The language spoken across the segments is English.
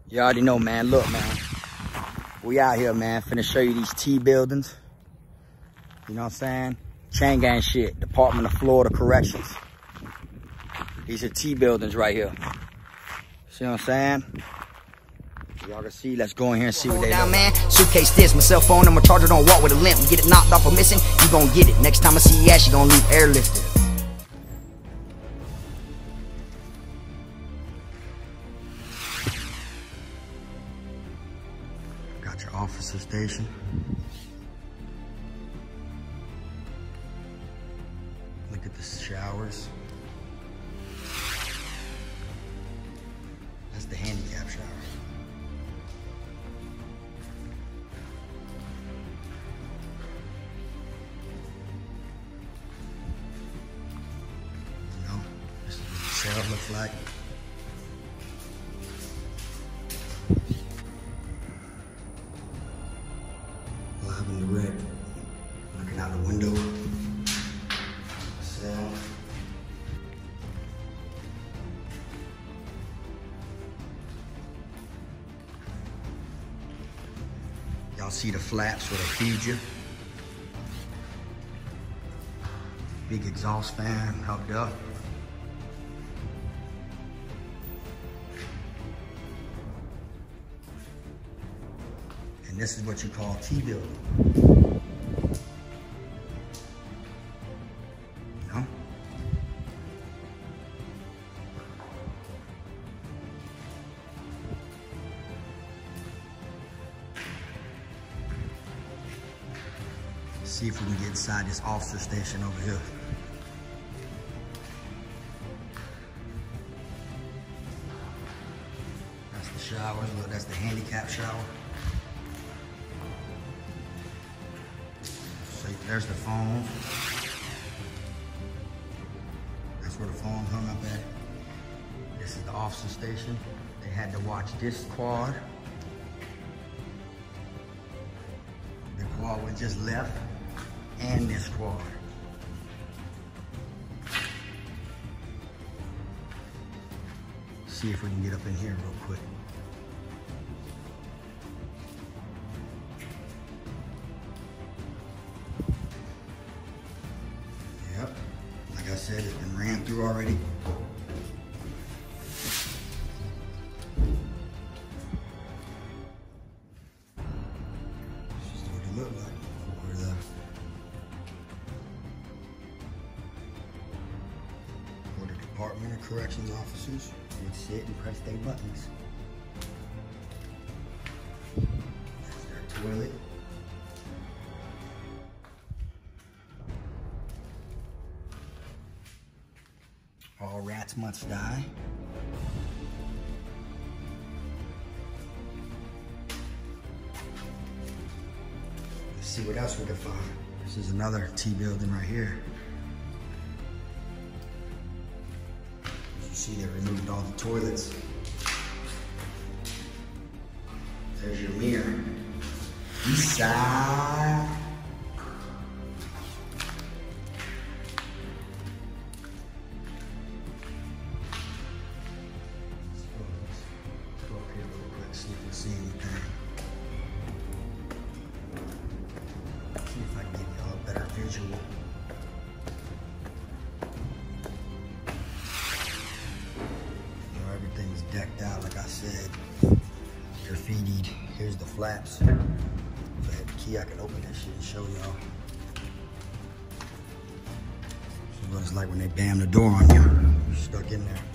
You already know, man. Look, man. We out here, man. Finna show you these T buildings. You know what I'm saying? Chain gang shit. Department of Florida Corrections. These are T buildings right here. See what I'm saying? Y'all can see. Let's go in here and see what they down, man. Suitcase this, my cell phone and my charger don't walk with a limp. Get it knocked off or missing, you gon' get it. Next time I see your ass, you gon' leave airlifted. Got your officer station. Look at the showers. That's the handicap shower. You know, this is what the cell looks like. Live in the red. Looking out the window. Cell. Y'all see the flaps where they feed you. Big exhaust fan hooked up. And this is what you call T building. You know? See if we can get inside this officer station over here. That's the showers. Look, that's the handicap shower. So there's the phone. That's where the phone hung up at. This is the officer station. They had to watch this quad. The quad was just left. And this quad. See if we can get up in here real quick. Yep, like I said, it's been ran through already. This is what it looked like. Department of Corrections officers would sit and press their buttons. That's their toilet. All rats must die. Let's see what else we can find. This is another T building right here. See, they removed all the toilets. There's your mirror. East side. Let's go up here real quick, see if we see anything. See if I can give y'all a better visual. Everything's decked out, like I said. Graffitied. Here's the flaps. If I had the key, I could open that shit and show y'all. This is what it's like when they bam the door on you. You're stuck in there.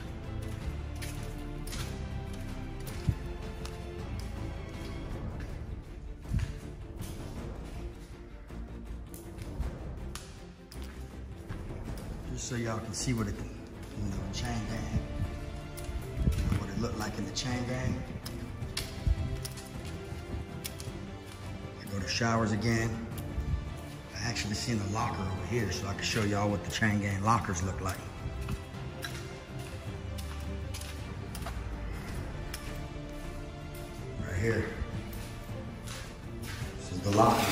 Just so y'all can see what it, chain gang. What it looked like in the chain gang. I go to showers again. I actually seen a locker over here, so I can show y'all what the chain gang lockers look like. Right here. This is the locker.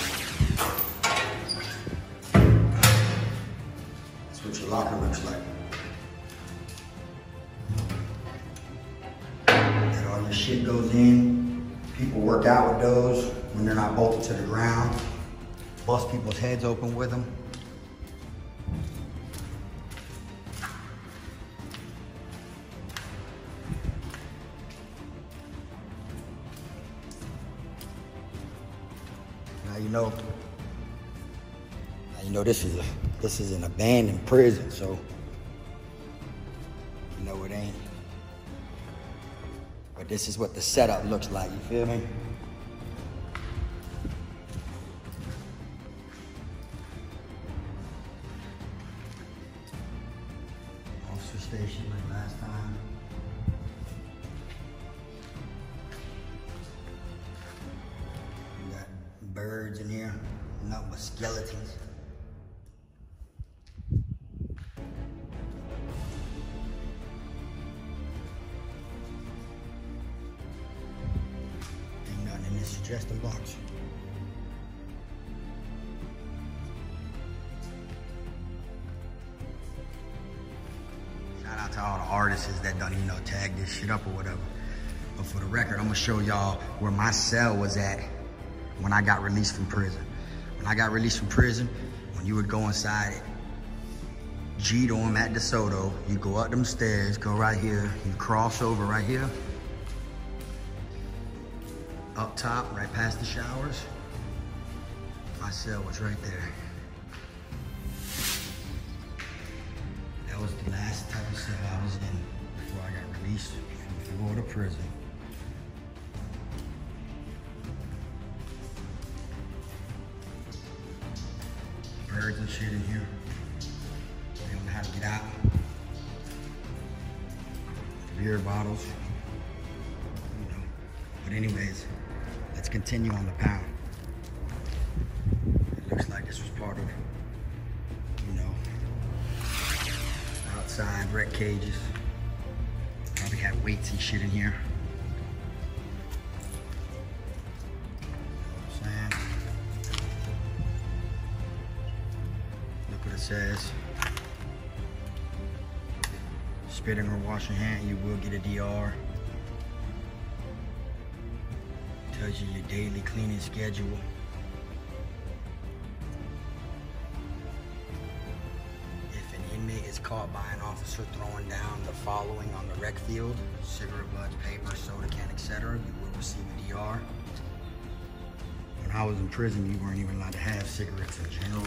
That's what your locker looks like. All your shit goes in. People work out with those when they're not bolted to the ground. Bust people's heads open with them. Now you know this is an abandoned prison, so you know it ain't. But this is what the setup looks like, you feel me? Officer station like last time. We got birds in here, nothing but skeletons. Suggestion box. Shout out to all the artists that done, tag this shit up or whatever. But for the record, I'm gonna show y'all where my cell was at when I got released from prison. When I got released from prison, when you would go inside G-Dorm at DeSoto, you go up them stairs, go right here, you cross over right here. Up top, right past the showers, my cell was right there. That was the last type of cell I was in before I got released from Florida prison. Birds and shit in here. They don't know how to get out. Beer bottles. But anyways, let's continue on the pound. It looks like this was part of, outside wreck cages. Probably had weights and shit in here. You know what I'm saying? Look what it says. Spitting or washing hand, you will get a DR. Tells you your daily cleaning schedule. If an inmate is caught by an officer throwing down the following on the rec field: cigarette butts, paper, soda can, etc., you will receive a DR. When I was in prison, you weren't even allowed to have cigarettes in general.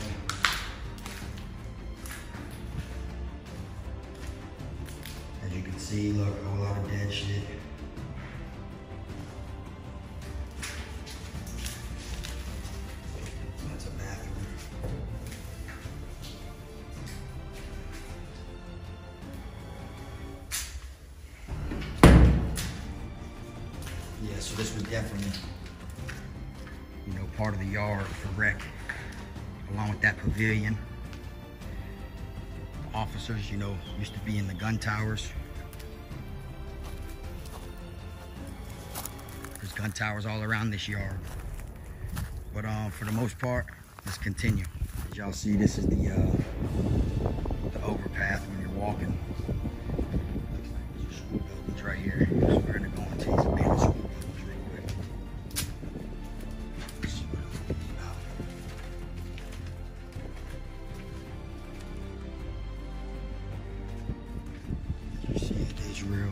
As you can see, look, a whole lot of dead shit. Yeah, so this was definitely, part of the yard for rec, along with that pavilion. The officers, used to be in the gun towers. There's gun towers all around this yard. But for the most part, let's continue. As y'all see, this is the overpath when you're walking. Looks like there's school buildings right here. So we're gonna go into these abandoned school buildings real quick. See what it's gonna be about. As you see, it is real.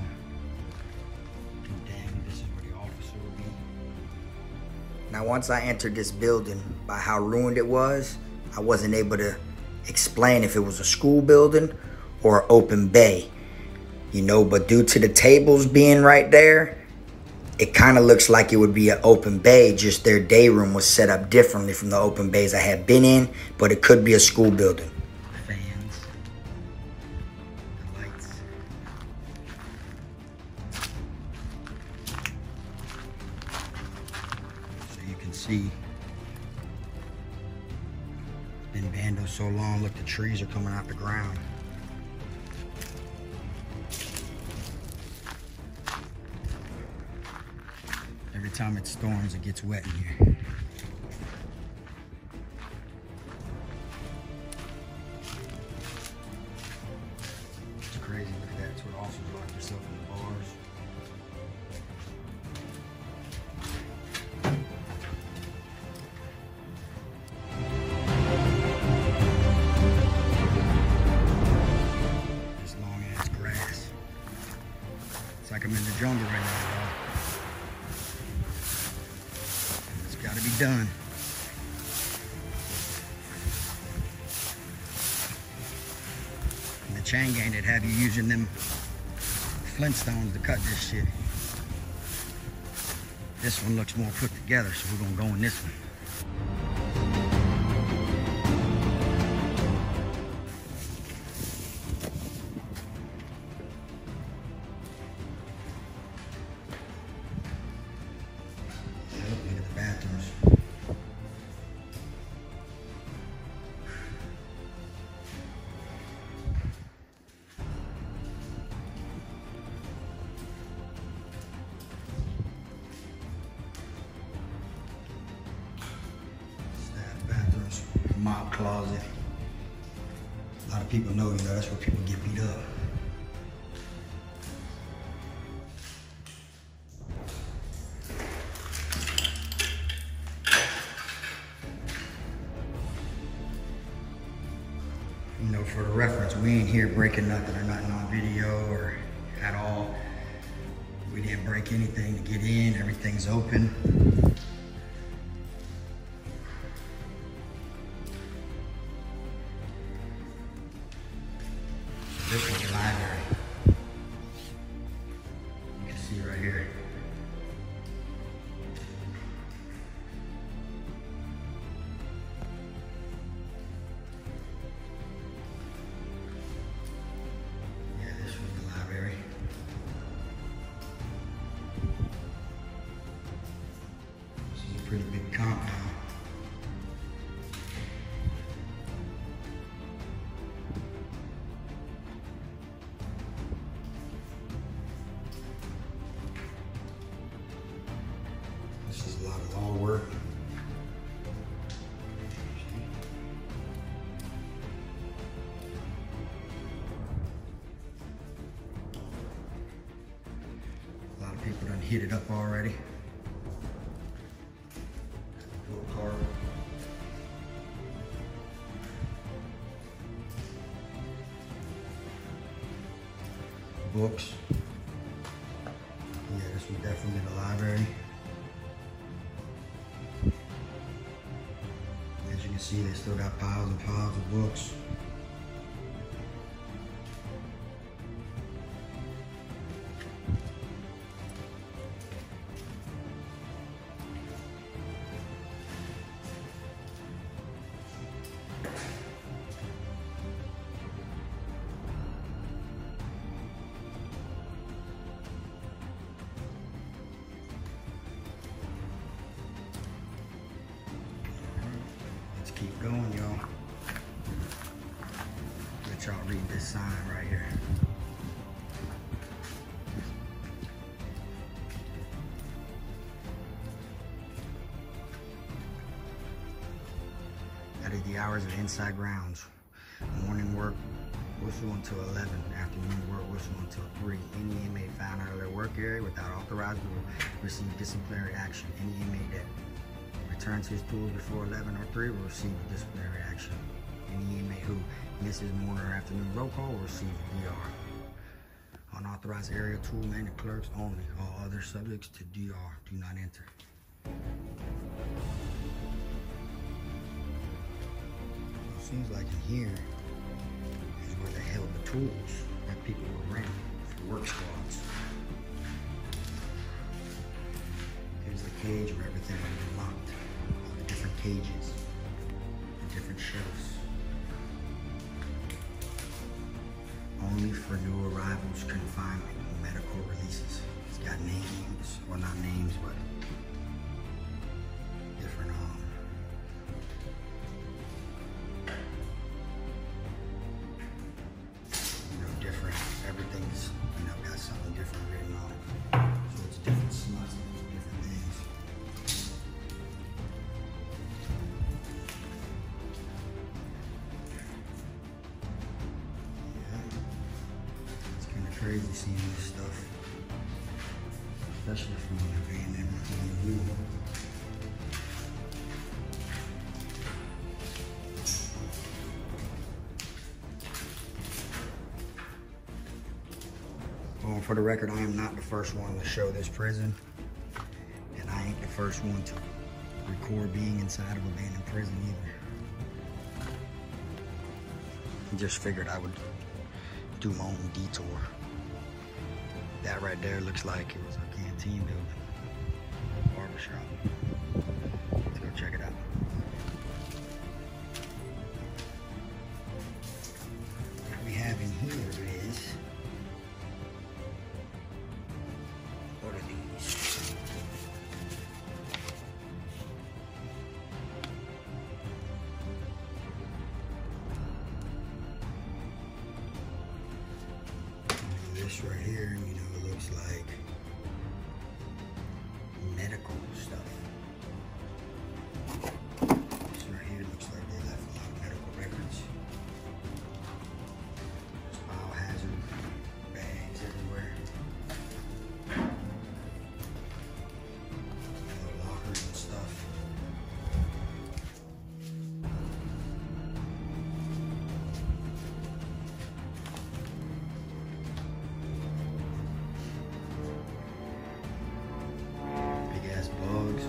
Damn, this is where the officer will be. Now, once I entered this building, by how ruined it was, I wasn't able to explain if it was a school building or open bay, but due to the tables being right there, it kind of looks like it would be an open bay, just their day room was set up differently from the open bays I had been in, but it could be a school building. Fans, the lights. So you can see, it's been abandoned so long, look, the trees are coming out the ground. Every time it storms, it gets wet in here. It's crazy, look at that. It's where officers lock yourself in the bars. y'all. It's got to be done. And the chain gang that have you using them Flintstones to cut this shit. This one looks more put together, so we're gonna go in this one. Look at the bathrooms. Mop closet. A lot of people know, that's where people get beat up. For the reference, we ain't here breaking nothing or nothing on video or at all. We didn't break anything to get in. Everything's open. This is the library. You can see right here. Yeah, this was the library. This is a pretty big compound. This is a lot of law work. A lot of people done hit it up already. Book card. Books. Yeah, this was definitely the library. As you can see, they still got piles and piles of books. Keep going, y'all. Let y'all read this sign right here. That is the hours of inside grounds. Morning work, whistle until 11. Afternoon work, whistle until 3. Any inmate found out of their work area without authorized will receive disciplinary action. Any inmate that returns his tools before 11 or 3 will receive a disciplinary action. Any inmate who misses morning or afternoon roll call will receive a DR. Unauthorized area tool man and clerks only. All other subjects to DR do not enter. It seems like in here is where they held the tools that people were renting for work squads. Here's the cage where everything would be locked. All the different cages, the different shelves. Only for new arrivals, confinement, and medical releases. It's got names, well not names, but different different, everything's, got something different written on it. So it's different smuts and different things. Crazy seeing this stuff, especially from the van and everything. Going for the record, I am not the first one to show this prison. And I ain't the first one to record being inside of abandoned prison either. I just figured I would do my own detour. That right there looks like it was a canteen building, barbershop. Let's go check it out. What we have in here is, what are these? This right here, you know, it looks like medical stuff. This right here looks like they left a lot of medical records. There's biohazard bags everywhere. Lockers and stuff. Bugs.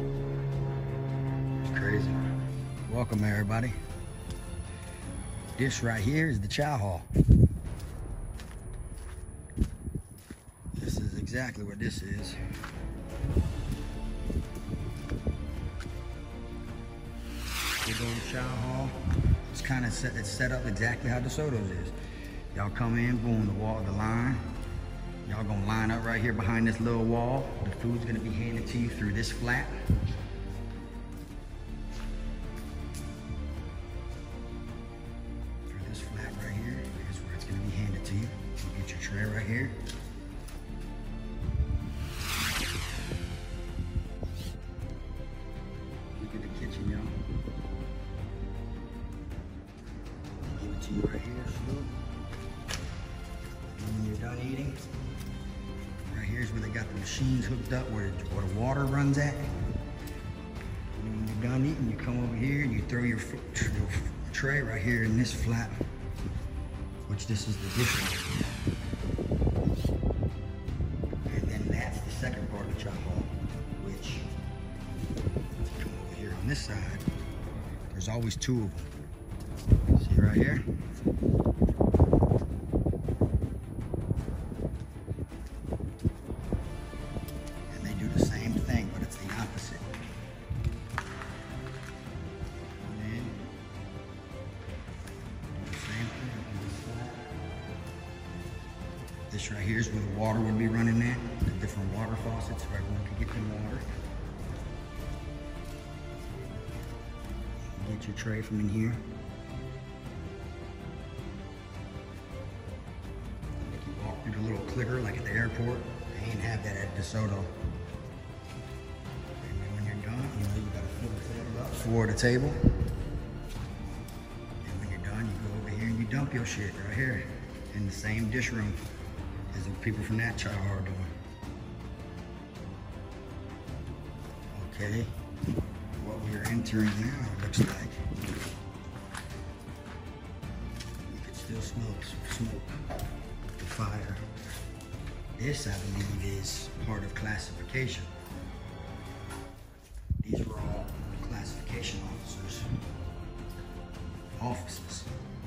It's crazy. Welcome everybody. This right here is the chow hall. This is exactly what this is. Big old chow hall. It's kind of set up exactly how DeSoto's is. Y'all come in, boom, the line. Y'all gonna line up right here behind this little wall. The food's gonna be handed to you through this flap. Through this flap right here is where it's gonna be handed to you. You get your tray right here. Look at the kitchen, y'all. Give it to you right here, food. And when you're done eating, here's where they got the machines hooked up where the water runs at. And when you're done eating, you come over here and you throw your tray right here in this flap, which this is the dishwasher. And then that's the second part of the chow hall, which, if you come over here on this side, there's always two of them. See right here? This right here is where the water would be running at. The different water faucets, where everyone could get their water. Get your tray from in here. Make you walk through the little clicker like at the airport. They ain't have that at DeSoto. And then when you're done, you know, you gotta fill the table up for the table. And when you're done, you go over here and you dump your shit right here in the same dish room as the people from that chow are doing. Okay, what we're entering now looks like you can still smoke the fire. This, I believe, is part of classification. These were all classification offices.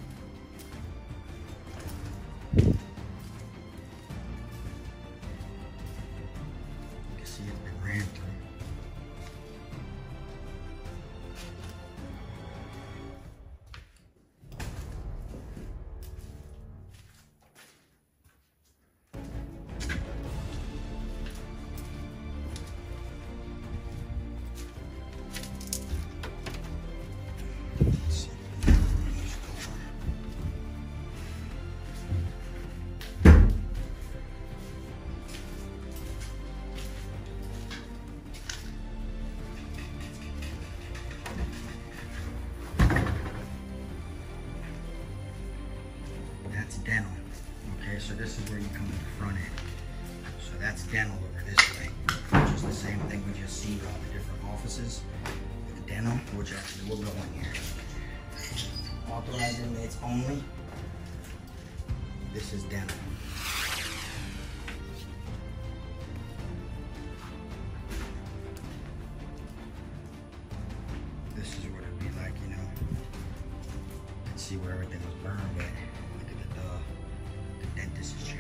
That's dental. Okay, so this is where you come to the front end. So that's dental over this way, which is the same thing we just seen all the different offices. With dental, which actually will go in here. Authorized inmates only. This is dental. see where everything was burned at. Look at the dentist's chairs.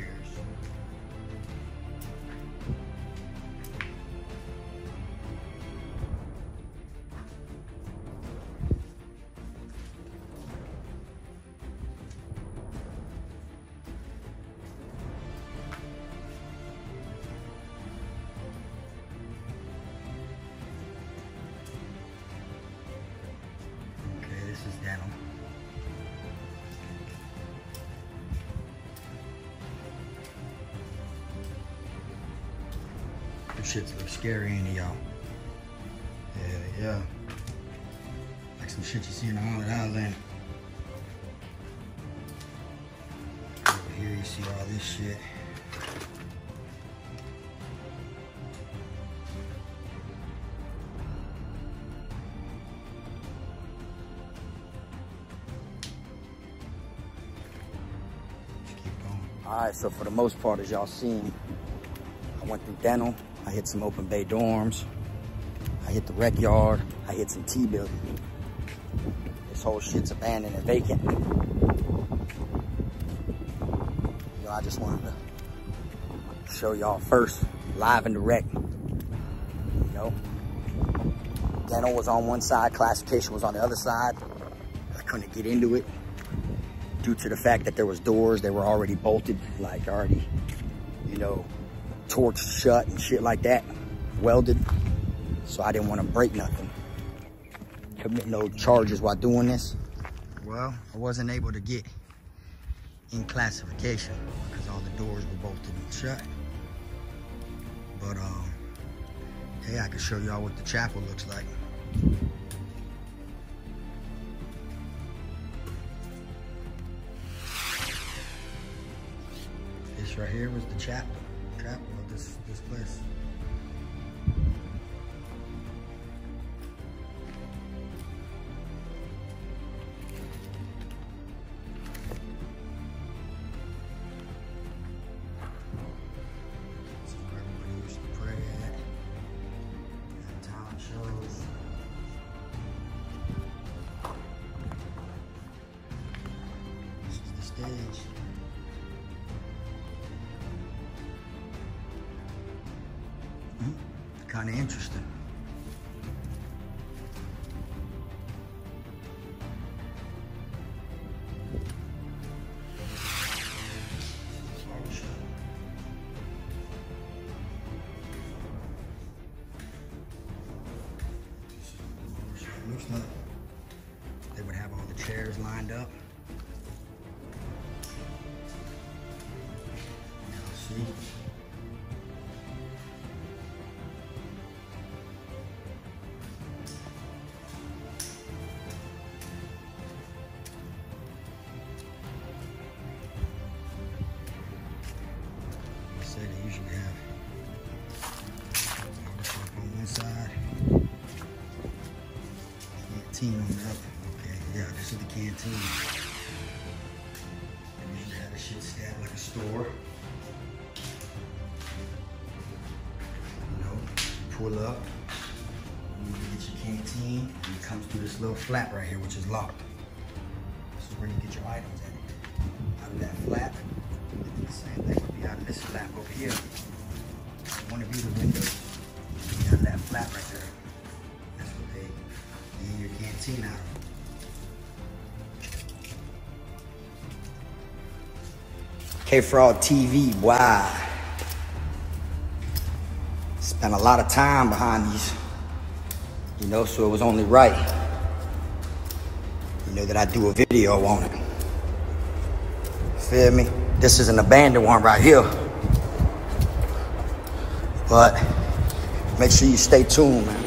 This is dental. This shit's look scary, ain't it, y'all? Yeah. Like some shit you see in the haunted house, ain't it? Over here you see all this shit. Alright, so for the most part, as y'all seen, I went through dental, I hit some open bay dorms, I hit the rec yard, I hit some T-building. This whole shit's abandoned and vacant. You know, I just wanted to show y'all first, live and direct. You know, dental was on one side, classification was on the other side. I couldn't get into it, due to the fact that there was doors, they were already bolted, like already, you know, torched shut and shit like that, welded. So I didn't want to break nothing, commit no charges while doing this. Well, I wasn't able to get in classification because all the doors were bolted and shut. But hey, I can show y'all what the chapel looks like. This right here was the chapel of this place. This is where everybody used to pray at. And town shows. This is the stage. Kind of interesting. Looks like they would have all the chairs lined up. Now see. They usually have barbershop on one side, canteen on the other. Okay, yeah, this is the canteen. They usually have this shit stacked like a store. You know, pull up, you need to get your canteen, and it comes through this little flap right here, which is locked. This is where you get your items at. Out of that flap, the same thing would be out of this flap over here. One of you the window, you have that flap right there. That's what they need your canteen out of. K-Fraud TV, wow. Spent a lot of time behind these, you know, so it was only right, you know, that I do a video on it. Feel me? This is an abandoned one right here. But make sure you stay tuned, man.